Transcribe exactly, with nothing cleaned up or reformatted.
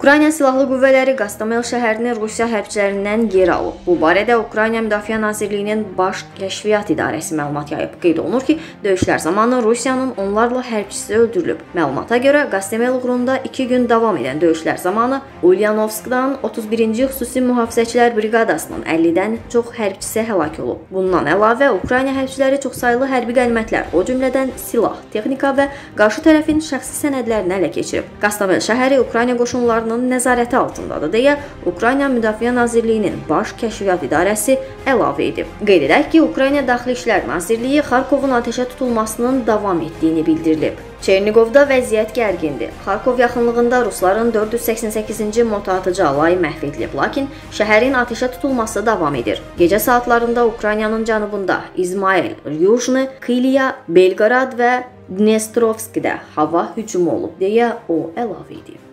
Ukrayna Silahlı Qüvvələri Qastamel şəhərini Rusiya hərbçilərindən geri alıb. Bu barədə Ukrayna Müdafiə Nazirliyinin Baş Kəşfiyyat İdarəsi məlumat yayıb. Qeyd olunur ki, döyüşlər zamanı Rusiyanın onlarla hərbçisi öldürülüb. Məlumata görə Qastamel uğrunda iki gün davam edən döyüşlər zamanı Ulyanovskdan otuz birinci Xüsusi Mühafizəçilər Briqadasının əllidən çox hərbçisi həlak olub. Bundan əlavə, Ukrayna hərbçiləri çoxsaylı hərbi qənimətlər, o cümlədən silah, texnika və qarşı tərəfin şəxsi sənədlərini ələ keçirib. Qastamel şəhəri Ukrayna qoşunlarının nəzarəti altındadır deyə Ukrayna Müdafiə Nazirliyinin Baş Kəşfiyyat İdarəsi əlavə edib. Qeyd edək ki, Ukrayna Daxili İşlər Nazirliyi Xarkovun atəşə tutulmasının davam etdiyini bildirilib. Çerniqovda vəziyyət gərgindir. Xarkov yaxınlığında rusların dörd yüz səksən səkkizinci motoatıcı alayı məhv edilib, lakin şəhərin atəşə tutulması davam edir. Gecə saatlarında Ukraynanın cənubunda İzmail, Ryuzhny, Kyliya, Belqorod və Dnestrovskidə hava hücumu olub deyə o əlavə edib.